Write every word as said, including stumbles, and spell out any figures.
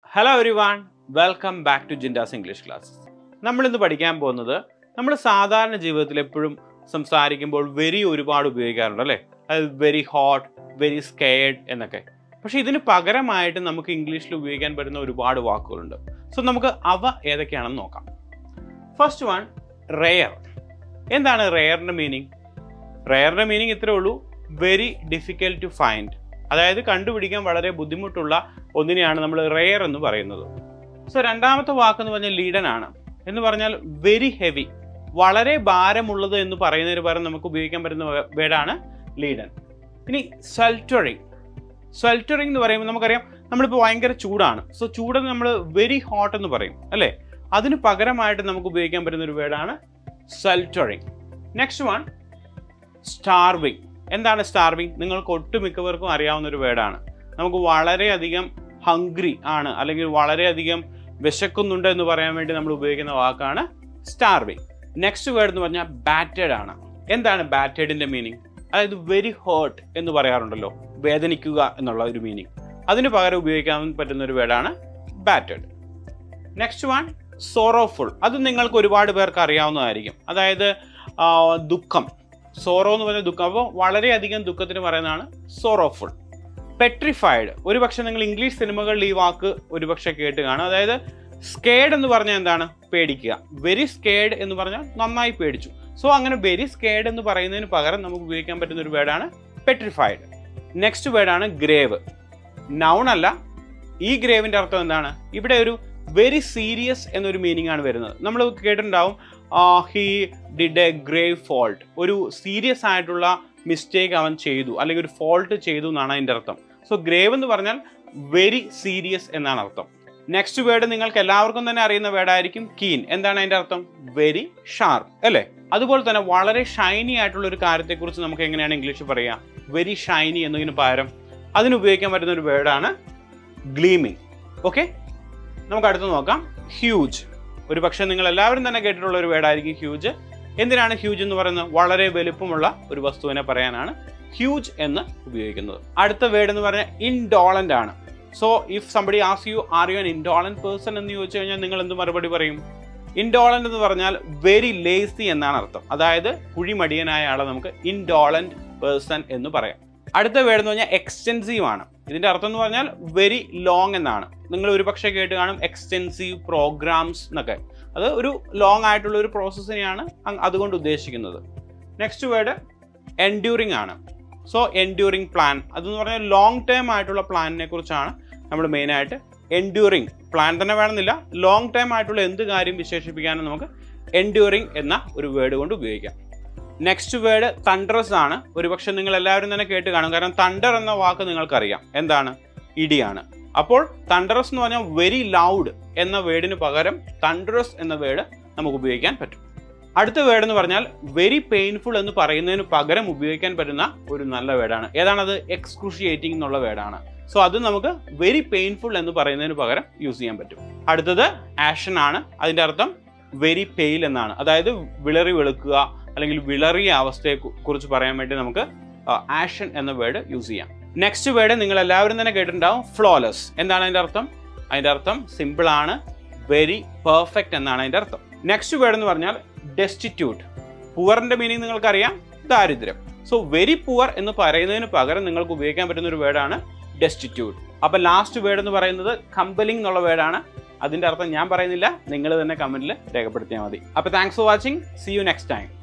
Hello everyone, welcome back to Jintesh English classes. നമ്മൾ ഇന്ന് പഠിക്കാൻ പോകുന്നത് നമ്മൾ സാധാരണ ജീവിതത്തിൽ എപ്പോഴും സംസാരിക്കുമ്പോൾ വെരി ഒരുപാട് ഉപയോഗിക്കാറുണ്ട് അല്ലേ? അതായത് വെരി ഹോട്ട്, വെരി സ്കെയർഡ് എന്നൊക്കെ. പക്ഷേ ഇതിന് പകരമായിട്ട് നമുക്ക് ഇംഗ്ലീഷിൽ ഉപയോഗിക്കാൻ പറ്റുന്ന ഒരുപാട് വാക്കുകളുണ്ട്. സോ നമുക്ക് അവ ഏതൊക്കെയാണെന്ന് നോക്കാം. First one, rare. എന്താണ് റെയറിൻ്റെ മീനിങ്? റെയറിൻ്റെ മീനിങ് ഇത്രേ ഉള്ളൂ, വെരി ഡിഫിക്കൽട്ട് ടു ഫൈൻഡ്. അതായത് കണ്ടുപിടിക്കാൻ വളരെ ബുദ്ധിമുട്ടുള്ള ഒന്നിനെയാണ് നമ്മൾ റെയർ എന്ന് പറയുന്നത്. സോ രണ്ടാമത്തെ വാക്കെന്ന് പറഞ്ഞാൽ ലീഡൻ ആണ്. എന്ന് പറഞ്ഞാൽ വെരി ഹെവി, വളരെ ഭാരമുള്ളത് എന്ന് പറയുന്നതിന് പകരം നമുക്ക് ഉപയോഗിക്കാൻ പറ്റുന്ന വേർഡാണ് ലീഡൻ. ഇനി സ്വെൽറ്ററിങ്. സ്വെൽറ്ററിങ് എന്ന് പറയുമ്പോൾ നമുക്കറിയാം നമ്മളിപ്പോൾ ഭയങ്കര ചൂടാണ്. സോ ചൂടെന്ന് നമ്മൾ വെരി ഹോട്ട് എന്ന് പറയും അല്ലേ? അതിന് പകരമായിട്ട് നമുക്ക് ഉപയോഗിക്കാൻ പറ്റുന്ന ഒരു വേർഡാണ് സ്വെൽറ്ററിങ്. Next one, starving. എന്താണ് സ്റ്റാർവിങ്? നിങ്ങൾക്ക് ഒട്ടുമിക്കവർക്കും അറിയാവുന്ന ഒരു വേർഡാണ്. നമുക്ക് വളരെയധികം ഹംഗ്രി ആണ് അല്ലെങ്കിൽ വളരെയധികം വിശക്കുന്നുണ്ട് എന്ന് പറയാൻ വേണ്ടി നമ്മൾ ഉപയോഗിക്കുന്ന വാക്കാണ് സ്റ്റാർവിങ്. നെക്സ്റ്റ് വേർഡ് എന്ന് പറഞ്ഞാൽ ബാറ്റേഡ് ആണ്. എന്താണ് ബാറ്റേഡിൻ്റെ മീനിങ്? അതായത് വെരി ഹേർട്ട് എന്ന് പറയാറുണ്ടല്ലോ, വേദനിക്കുക എന്നുള്ള ഒരു മീനിങ്. അതിന് പകരം ഉപയോഗിക്കാൻ പറ്റുന്ന ഒരു വേർഡാണ് ബാറ്റേഡ്. Next one, sorrowful. അത് നിങ്ങൾക്ക് ഒരുപാട് പേർക്ക് അറിയാവുന്നതായിരിക്കും. അതായത് ദുഃഖം. സോറോ എന്ന് പറഞ്ഞ ദുഃഖം. അപ്പോൾ വളരെയധികം ദുഃഖത്തിന് പറയുന്നതാണ് സോറോഫുൾ. പെട്രിഫൈഡ്. ഒരുപക്ഷെ നിങ്ങൾ ഇംഗ്ലീഷ് സിനിമകളിൽ ഈ വാക്ക് ഒരുപക്ഷെ കേട്ട് കാണും. അതായത് സ്കേഡ് എന്ന് പറഞ്ഞാൽ എന്താണ്? പേടിക്കുക. വെരി സ്കേഡ് എന്ന് പറഞ്ഞാൽ നന്നായി പേടിച്ചു. സോ അങ്ങനെ വെരി സ്കേഡ് എന്ന് പറയുന്നതിന് പകരം നമുക്ക് ഉപയോഗിക്കാൻ പറ്റുന്ന ഒരു വേർഡാണ് പെട്രിഫൈഡ്. നെക്സ്റ്റ് വേർഡാണ് ഗ്രേവ്. നൗൺ അല്ല. ഈ ഗ്രേവിൻ്റെ അർത്ഥം എന്താണ്? ഇവിടെ ഒരു വെരി സീരിയസ് എന്നൊരു മീനിങ് ആണ് വരുന്നത്. നമ്മൾ കേട്ടിട്ടുണ്ടാവും he did a grave fault. ഒരു സീരിയസ് ആയിട്ടുള്ള മിസ്റ്റേക്ക് അവൻ ചെയ്തു അല്ലെങ്കിൽ ഒരു ഫോൾട്ട് ചെയ്തു എന്നാണ് അതിൻ്റെ അർത്ഥം. സോ ഗ്രേവ് എന്ന് പറഞ്ഞാൽ വെരി സീരിയസ് എന്നാണ് അർത്ഥം. നെക്സ്റ്റ് വേർഡ് നിങ്ങൾക്ക് എല്ലാവർക്കും തന്നെ അറിയുന്ന വേർഡായിരിക്കും കീൻ. എന്താണ് അതിൻ്റെ അർത്ഥം? വെരി ഷാർപ്പ് അല്ലേ? അതുപോലെ തന്നെ വളരെ ഷൈനി ആയിട്ടുള്ള ഒരു കാര്യത്തെക്കുറിച്ച് നമുക്ക് എങ്ങനെയാണ് ഇംഗ്ലീഷിൽ പറയുക? വെരി ഷൈനി എന്നതിന് പകരം അതിന് ഉപയോഗിക്കാൻ പറ്റുന്ന ഒരു വേർഡാണ് ഗ്ലീമിങ്. ഓക്കെ, നമുക്ക് അടുത്ത് നോക്കാം. ഹ്യൂജ്. ഒരു പക്ഷേ നിങ്ങൾ എല്ലാവരും തന്നെ കേട്ടിട്ടുള്ള ഒരു വേർഡായിരിക്കും ഹ്യൂജ്. എന്തിനാണ് ഹ്യൂജ് എന്ന് പറയുന്നത്? വളരെ വലുപ്പമുള്ള ഒരു വസ്തുവിനെ പറയാനാണ് ഹ്യൂജ് എന്ന് ഉപയോഗിക്കുന്നത്. അടുത്ത വേർഡ് എന്ന് പറഞ്ഞാൽ ഇൻഡോളൻ്റ് ആണ്. So if somebody ask you are you an indolent person എന്ന് ചോദിച്ചു കഴിഞ്ഞാൽ നിങ്ങൾ എന്ത് മറുപടി പറയും? ഇൻഡോളൻ്റ് എന്ന് പറഞ്ഞാൽ വെരി ലേസി എന്നാണ് അർത്ഥം. അതായത് കുഴിമടിയനായ ആളെ നമുക്ക് ഇൻഡോളൻ്റ് പേഴ്സൺ എന്ന് പറയാം. അടുത്ത വേർഡ് എന്ന് പറഞ്ഞാൽ എക്സ്റ്റെൻസീവ് ആണ്. ഇതിൻ്റെ അർത്ഥം എന്ന് പറഞ്ഞാൽ വെരി ലോങ് എന്നാണ്. നിങ്ങൾ ഒരു പക്ഷേ കേട്ട് കാണും എക്സ്റ്റെൻസീവ് പ്രോഗ്രാംസ് എന്നൊക്കെ. അത് ഒരു ലോങ് ആയിട്ടുള്ള ഒരു പ്രോസസ്സിനെയാണ് അതുകൊണ്ട് ഉദ്ദേശിക്കുന്നത്. നെക്സ്റ്റ് വേർഡ് എൻഡ്യൂറിങ് ആണ്. So enduring plan. അതെന്ന് പറഞ്ഞാൽ ലോങ് ടേം ആയിട്ടുള്ള പ്ലാനിനെ കുറിച്ചാണ് നമ്മൾ മെയിനായിട്ട്. എൻഡ്യൂറിങ് പ്ലാൻ തന്നെ വേണമെന്നില്ല, ലോങ് ടേം ആയിട്ടുള്ള എന്ത് കാര്യം വിശേഷിപ്പിക്കാനും നമുക്ക് എൻഡ്യൂറിങ് എന്ന ഒരു വേർഡ് കൊണ്ട് ഉപയോഗിക്കാം. നെക്സ്റ്റ് വേർഡ് തണ്ടറസ് ആണ്. ഒരുപക്ഷെ നിങ്ങൾ എല്ലാവരും തന്നെ കേട്ട് കാണും. കാരണം തണ്ടർ എന്ന വാക്ക് നിങ്ങൾക്കറിയാം. എന്താണ്? ഇടിയാണ്. അപ്പോൾ തണ്ടറസ് എന്ന് പറഞ്ഞാൽ വെരി ലൗഡ് എന്ന വേർഡിന് പകരം തണ്ടറസ് എന്ന വേർഡ് നമുക്ക് ഉപയോഗിക്കാൻ പറ്റും. അടുത്ത വേർഡ് എന്ന് പറഞ്ഞാൽ വെരി പെയിൻഫുൾ എന്ന് പറയുന്നതിന് പകരം ഉപയോഗിക്കാൻ പറ്റുന്ന ഒരു നല്ല വേർഡാണ്. ഏതാണത്? എക്സ്ക്രൂഷിയേറ്റിംഗ് എന്നുള്ള വേർഡാണ്. സോ അത് നമുക്ക് വെരി പെയിൻഫുൾ എന്ന് പറയുന്നതിന് പകരം യൂസ് ചെയ്യാൻ പറ്റും. അടുത്തത് ആഷൻ ആണ്. അതിൻ്റെ അർത്ഥം വെരി പെയിൽ എന്നാണ്. അതായത് വിളറി വെളുക്കുക അല്ലെങ്കിൽ വിളറിയ അവസ്ഥയെ കുറിച്ച് പറയാൻ വേണ്ടി നമുക്ക് ആഷൻ എന്ന വേർഡ് യൂസ് ചെയ്യാം. നെക്സ്റ്റ് വേർഡ് നിങ്ങൾ എല്ലാവരും തന്നെ കേട്ടിട്ടുണ്ടാവും, ഫ്ലോലെസ്. എന്താണ് അതിൻ്റെ അർത്ഥം? അതിൻ്റെ അർത്ഥം സിമ്പിൾ ആണ്, വെരി പെർഫെക്റ്റ് എന്നാണ് അതിൻ്റെ അർത്ഥം. നെക്സ്റ്റ് വേർഡ് എന്ന് പറഞ്ഞാൽ ഡെസ്റ്റിറ്റ്യൂട്ട്. പുവറിൻ്റെ മീനിങ് നിങ്ങൾക്കറിയാം, ദാരിദ്ര്യം. സോ വെരി പുവർ എന്ന് പറയുന്നതിന് പകരം നിങ്ങൾക്ക് ഉപയോഗിക്കാൻ പറ്റുന്ന ഒരു വേർഡാണ് ഡെസ്റ്റിറ്റ്യൂട്ട്. അപ്പോൾ ലാസ്റ്റ് വേർഡ് എന്ന് പറയുന്നത് കമ്പലിംഗ് എന്നുള്ള വേർഡാണ്. അതിൻ്റെ അർത്ഥം ഞാൻ പറയുന്നില്ല, നിങ്ങൾ തന്നെ കമൻറ്റിൽ രേഖപ്പെടുത്തിയാൽ മതി. അപ്പോൾ thanks for watching. See you next time.